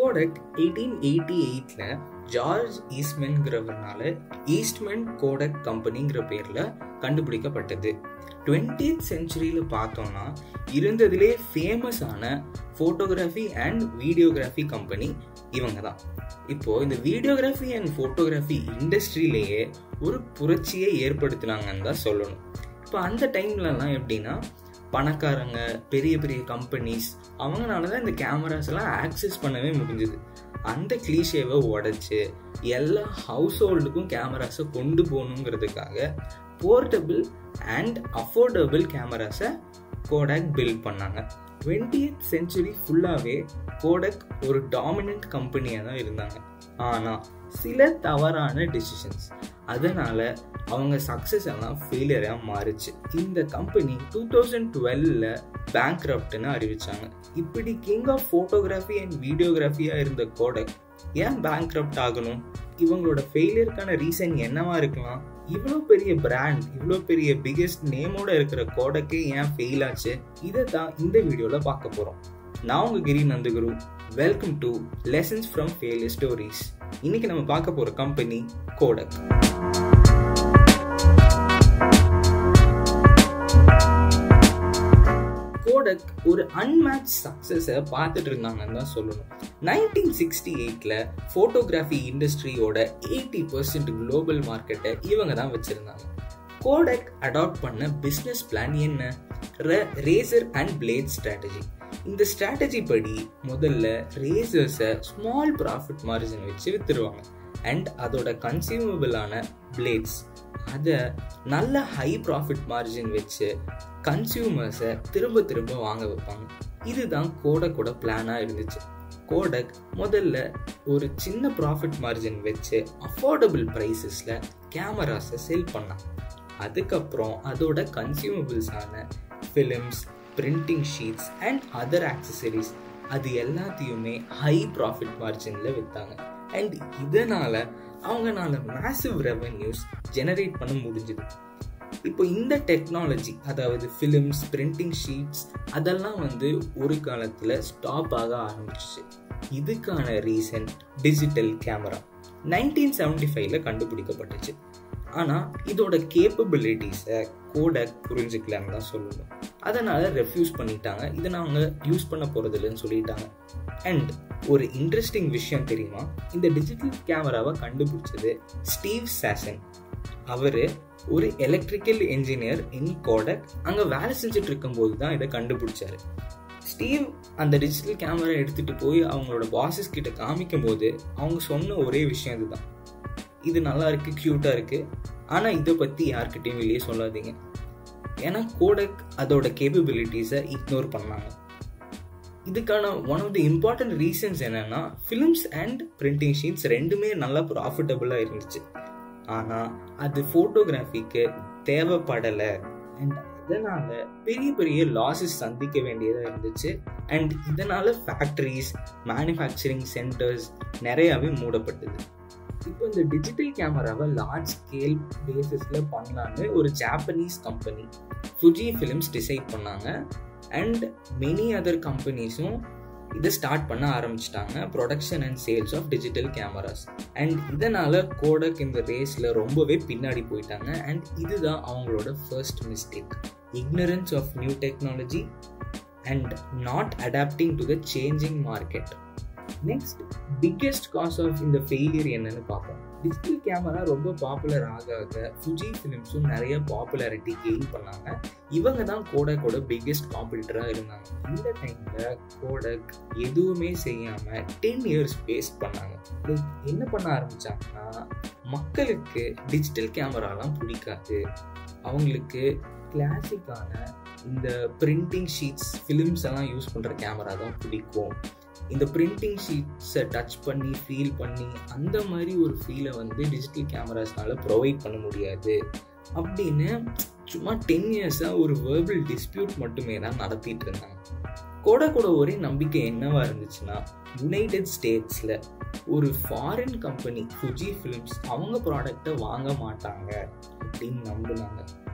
கோடக் 1888ல ஜார்ஜ் ஈஸ்ட்மேன்கிறவர்னால Eastman Kodak கம்பெனிங்கிற பேர்ல கண்டுபிடிக்கப்பட்டது. 20th செஞ்சுரியில பார்த்தோம்னா இருந்ததிலே ஃபேமஸான ஃபோட்டோகிராஃபி அண்ட் வீடியோகிராஃபி கம்பெனி இவங்க தான். இப்போ இந்த வீடியோகிராஃபி அண்ட் ஃபோட்டோகிராஃபி இண்டஸ்ட்ரியிலேயே ஒரு புரட்சியை ஏற்படுத்தினாங்கன்னு தான் சொல்லணும். இப்போ அந்த டைம்லலாம் எப்படின்னா பணக்காரங்க, பெரிய பெரிய கம்பெனிஸ் அவங்களால தான் இந்த கேமராஸ் எல்லாம் ஆக்சஸ் பண்ணவே முடிஞ்சுது. அந்த கிளீஷேவை உடைச்சு எல்லா ஹவுஸ் ஹோல்டுக்கும் கேமராஸை கொண்டு போகணுங்கிறதுக்காக போர்ட்டபிள் அண்ட் அஃபோர்டபுள் கேமராஸை கோடக் பில்ட் பண்ணாங்க. 20th செஞ்சுரி ஃபுல்லாகவே கோடக் ஒரு டாமினன்ட் கம்பெனியாக தான் இருந்தாங்க. ஆனால் சில தவறான டிசிஷன்ஸ் அதனால அவங்க சக்ஸஸ் எல்லாம் ஃபெயிலியராக மாறிச்சு. இந்த கம்பெனி 2012ல் பேங்க்ரப்ட்னு அறிவிச்சாங்க. இப்படி கிங் ஆஃப் ஃபோட்டோகிராஃபி அண்ட் வீடியோகிராஃபியாக இருந்த கோடக் ஏன் பேங்க்ரப்ட் ஆகணும்? இவங்களோட ஃபெயிலியருக்கான ரீசன் என்னவா இருக்கலாம்? இவ்வளோ பெரிய பிராண்ட், இவ்வளோ பெரிய பிகெஸ்ட் நேமோட இருக்கிற கோடக்கே ஏன் ஃபெயில் ஆச்சு? இதை தான் இந்த வீடியோவில் பார்க்க போகிறோம். நான் உங்க Giri Nandaguru. Welcome to lessons from failure stories. இன்னைக்கு நம்ம பார்க்க போகிற கம்பெனி கோடக். கோடக் ஒரு அன்மேட்ச் சக்சஸை பார்த்துட்டு இருந்தாங்கன்னு தான் சொல்லணும். 1968ல் ஃபோட்டோகிராஃபி இண்டஸ்ட்ரியோட 80% குளோபல் மார்க்கெட்டை இவங்க தான் வச்சிருந்தாங்க. கோடக் அடாப்ட் பண்ண பிஸ்னஸ் பிளான் என்ன? Razor and blade strategy. இந்த ஸ்ட்ராட்டஜி படி முதல்ல ரேசர்ஸை ஸ்மால் ப்ராஃபிட் மார்ஜின் வச்சு வித்துருவாங்க அண்ட் அதோட கன்சியூமபிளான பிளேட்ஸ் அதை நல்ல ஹை ப்ராஃபிட் மார்ஜின் வச்சு கன்சியூமர்ஸை திரும்ப திரும்ப வாங்க வைப்பாங்க. இதுதான் கோடக்கோட பிளானாக இருந்துச்சு. கோடக் முதல்ல ஒரு சின்ன ப்ராஃபிட் மார்ஜின் வச்சு அஃபோர்டபுள் ப்ரைஸஸில் கேமராஸை செல் பண்ணாங்க. அதுக்கப்புறம் அதோட கன்சியூமபிள்ஸான films, printing sheets and other accessories அது எல்லாத்தையுமே ஹை ப்ராஃபிட் மார்ஜினில் விற்றாங்க. அண்ட் இதனால் அவங்களால மேசிவ் ரெவென்யூஸ் ஜெனரேட் பண்ண முடிஞ்சுது. இப்போ இந்த டெக்னாலஜி, அதாவது ஃபிலிம்ஸ், பிரிண்டிங் ஷீட்ஸ் அதெல்லாம் ஒரு காலத்தில் ஸ்டாப் ஆக ஆரம்பிச்சிச்சு. இதுக்கான ரீசன் டிஜிட்டல் கேமரா 1975ல் கண்டுபிடிக்கப்பட்டுச்சு. ஆனால் இதோட கேப்பபிலிட்டிஸை கோடக் புரிஞ்சுக்கலான்னு தான் சொல்லணும். அதனால் ரெஃப்யூஸ் பண்ணிட்டாங்க. இதை நாங்கள் யூஸ் பண்ண போகிறதில்லன்னு சொல்லிட்டாங்க. அண்ட் ஒரு இன்ட்ரெஸ்டிங் விஷயம் தெரியுமா? இந்த டிஜிட்டல் கேமராவை கண்டுபிடிச்சது ஸ்டீவ் சாசன். அவர் ஒரு எலக்ட்ரிக்கல் என்ஜினியர் இன் கோடக். அங்கே வேலை செஞ்சுட்டு இருக்கும்போது தான் இதை கண்டுபிடிச்சாரு. ஸ்டீவ் அந்த டிஜிட்டல் கேமரா எடுத்துகிட்டு போய் அவங்களோட பாசஸ் கிட்ட காமிக்கும் போது அவங்க சொன்ன ஒரே விஷயம் இதுதான்: இது நல்லா இருக்கு, க்யூட்டாக இருக்கு, ஆனால் இதை பற்றி யார்கிட்டையும் வெளியே சொல்லாதீங்க. ஏன்னா கோடக் அதோட கேப்பபிலிட்டிஸை இக்னோர் பண்ணாங்க. இதுக்கான one of the important reasons என்னன்னா, ஃபிலிம்ஸ் அண்ட் பிரிண்டிங் ஷீட்ஸ் ரெண்டுமே நல்லா ப்ராஃபிட்டபுளாக இருந்துச்சு. ஆனால் அது ஃபோட்டோகிராஃபிக்கு தேவைப்படலை அண்ட் இதனால் பெரிய பெரிய லாஸஸ் சந்திக்க வேண்டியதாக இருந்துச்சு. அண்ட் இதனால் ஃபேக்ட்ரிஸ், மேனுஃபேக்சரிங் சென்டர்ஸ் நிறையாவே மூடப்பட்டது. இப்போ இந்த டிஜிட்டல் கேமராவை லார்ஜ் ஸ்கேல் பேசிஸில் பண்ணலான்னு ஒரு Japanese company Fuji films decide பண்ணாங்க. அண்ட் மெனி அதர் கம்பெனிஸும் இதை ஸ்டார்ட் பண்ண ஆரம்பிச்சிட்டாங்க, production and sales of digital cameras. And இதனால் கோடக் இந்த ரேஸில் ரொம்பவே பின்னாடி போயிட்டாங்க. அண்ட் இதுதான் அவங்களோட first mistake: ignorance of new technology and not adapting to the changing market. Next biggest cause of இந்த ஃபெயிலியர் என்னன்னு பார்ப்போம். டிஜிட்டல் கேமரா ரொம்ப பாப்புலர் ஆக ஃபுஜி ஃபிலிம்ஸும் நிறைய பாப்புலாரிட்டி கெயின் பண்ணாங்க. இவங்க தான் கோடக்கோட பிக்கெஸ்ட் காம்படிட்டராக இருந்தாங்க. இந்த டைமில் கோடக் எதுவுமே செய்யாமல் 10 years வேஸ்ட் பண்ணாங்க. என்ன பண்ண ஆரம்பித்தாங்கன்னா, மக்களுக்கு டிஜிட்டல் கேமராலாம் பிடிக்காது, அவங்களுக்கு கிளாசிக்கான இந்த பிரிண்டிங் ஷீட்ஸ், ஃபிலிம்ஸ் எல்லாம் யூஸ் பண்ணுற கேமரா தான் பிடிக்கும். இந்த பிரிண்டிங் ஷீட்ஸை டச் பண்ணி ஃபீல் பண்ணி அந்த மாதிரி ஒரு ஃபீலை டிஜிட்டல் கேமராஸ்னால ப்ரொவைட் பண்ண முடியாது அப்படின்னு சும்மா 10 yearsஸாக ஒரு வேர்பல் டிஸ்பியூட் மட்டுமே தான் நடத்திட்டு இருந்தாங்க. கோடக்கோட ஒரே நம்பிக்கை என்னவா இருந்துச்சுன்னா, யுனைடெட் ஸ்டேட்ஸில் ஒரு ஃபாரின் கம்பெனி ஃபுஜி ஃபிலிம்ஸ் அவங்க ப்ராடக்டை வாங்க மாட்டாங்க அப்படின்னு நம்பினாங்க.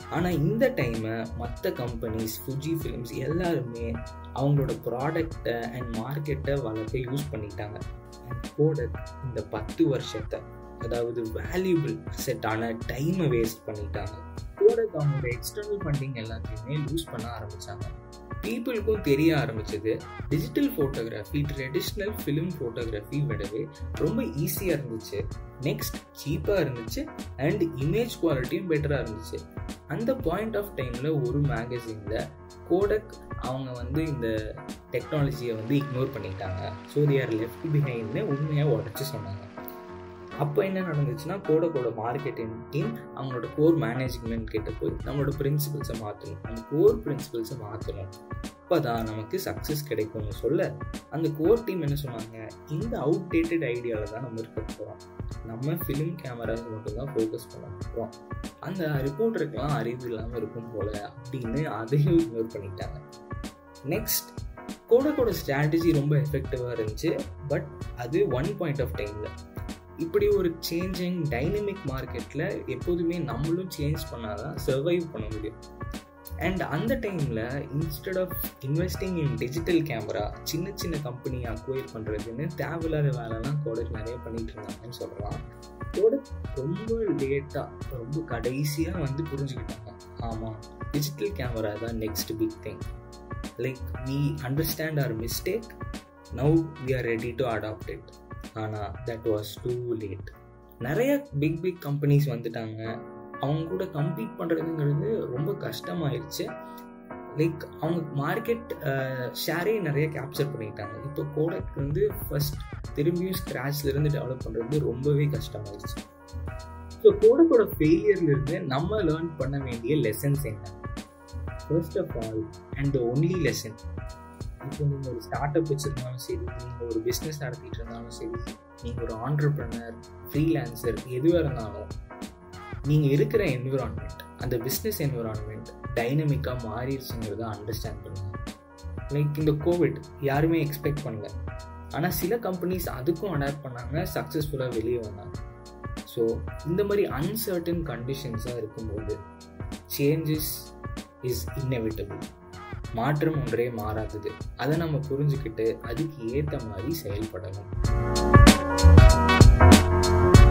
ஆனால் இந்த டைமை மற்ற கம்பெனிஸ், ஃபுஜி ஃபிலிம்ஸ் எல்லாருமே அவங்களோட ப்ராடக்டை அண்ட் மார்க்கெட்டை வளர்க்க யூஸ் பண்ணிட்டாங்க. அண்ட் கோடக் இந்த 10 வருஷத்தை, அதாவது வேல்யூபிள் அசெட்டான டைமை வேஸ்ட் பண்ணிட்டாங்க. கோடக் அவங்களோட எக்ஸ்டர்னல் ஃபண்டிங் எல்லாத்தையுமே லூஸ் பண்ண ஆரம்பித்தாங்க. பீப்புளுக்கும் தெரிய ஆரம்பிச்சது digital photography traditional film photography விடவே ரொம்ப ஈஸியாக இருந்துச்சு, நெக்ஸ்ட் சீப்பாக இருந்துச்சு அண்ட் இமேஜ் குவாலிட்டியும் பெட்டராக இருந்துச்சு. அந்த பாயிண்ட் ஆஃப் டைமில் ஒரு மேகசினில் கோடக் அவங்க இந்த டெக்னாலஜியை இக்னோர் பண்ணிட்டாங்க. ஸோ தே ஆர் லெஃப்ட் பிஹைண்ட்னு உண்மையாக உடச்சி சொன்னாங்க. அப்போ என்ன நடந்துச்சுன்னா, கோடக்கோட மார்க்கெட்டிங் டீம் அவங்களோட கோர் மேனேஜ்மெண்ட் கிட்ட போய் நம்மளோட பிரின்சிபல்ஸை மாற்றணும், நம்ம கோர் பிரின்சிபல்ஸை மாற்றணும், அப்போ தான் நமக்கு சக்ஸஸ் கிடைக்கும்னு சொல்ல அந்த கோர் டீம் என்ன சொன்னாங்க, இந்த அவுட்டேட்டட் ஐடியாவில் தான் நம்ம இருக்க போகிறோம், நம்ம ஃபிலிம் கேமராஸ் மட்டும் தான் ஃபோக்கஸ் பண்ண போகிறோம், அந்த ரிப்போர்ட்டருக்கெல்லாம் அறிவு இல்லாமல் இருக்கும் போல அப்படின்னு அதையும் இக்னோர் பண்ணிட்டாங்க. நெக்ஸ்ட், கோடக்கோட ஸ்ட்ராட்டஜி ரொம்ப எஃபெக்டிவாக இருந்துச்சு. பட் அது ஒன் பாயிண்ட் ஆஃப் டைமில். இப்படி ஒரு சேஞ்சிங் டைனமிக் மார்க்கெட்டில் எப்போதுமே நம்மளும் சேஞ்ச் பண்ணால் தான் சர்வைவ் பண்ண முடியும். அண்ட் அந்த டைமில் instead of investing in digital camera சின்ன சின்ன கம்பெனியை அக்வயர் பண்ணுறதுன்னு தேவையில்லாத வேலைலாம் கோடக் நிறைய பண்ணிகிட்டு இருந்தாங்கன்னு சொல்லலாம். கோடக் ரொம்ப லேட்டாக, ரொம்ப கடைசியாக புரிஞ்சுக்கிட்டாங்க, ஆமாம் டிஜிட்டல் கேமரா தான் next big thing. Like we understand our mistake, now we are ready to adopt it. ஆனால் that was too late. நிறைய பிக் கம்பெனிஸ் வந்துட்டாங்க, அவங்க கூட கம்பீட் பண்ணுறதுங்கிறது ரொம்ப கஷ்டமாயிருச்சு. லைக் அவங்க மார்க்கெட் ஷேரே நிறைய கேப்சர் பண்ணிட்டாங்க. இப்போ கோடக் ஃபர்ஸ்ட் திரும்பியும் ஸ்க்ராட்ச்லேருந்து டெவலப் பண்ணுறது ரொம்பவே கஷ்டமாயிருச்சு. ஸோ கோடக்கோட ஃபெயிலியர்லேருந்து நம்ம லேர்ன் பண்ண வேண்டிய லெசன்ஸ் என்ன? First of all and the only lesson, இப்போ நீங்கள் ஒரு ஸ்டார்ட் அப் வச்சுருந்தாலும் சரி, நீங்கள் ஒரு பிஸ்னஸ் நடத்திட்டு இருந்தாலும் சரி, நீங்கள் ஒரு ஆண்டர்ப்ரனர், ஃப்ரீலான்சர் எதுவாக இருந்தாலும், நீங்கள் இருக்கிற என்விரான்மெண்ட், அந்த பிஸ்னஸ் என்விரான்மெண்ட் டைனமிக்காக மாறிடுச்சுங்கிறத அண்டர்ஸ்டாண்ட் பண்ணுங்கள். லைக் இந்த கோவிட் யாருமே எக்ஸ்பெக்ட் பண்ணல, ஆனால் சில கம்பெனிஸ் அதுக்கும் அடாப்ட் பண்ணாங்க, சக்ஸஸ்ஃபுல்லாக வெளியே வந்தாங்க. ஸோ இந்த மாதிரி அன்சர்டன் கண்டிஷன்ஸாக இருக்கும்போது சேஞ்சஸ் இஸ் இன்னெவிட்டபிள். மாற்றம் ஒன்றே மாறாதது. அதை நம்ம புரிஞ்சுக்கிட்டு அதுக்கு ஏற்ற மாதிரி செயல்படணும்.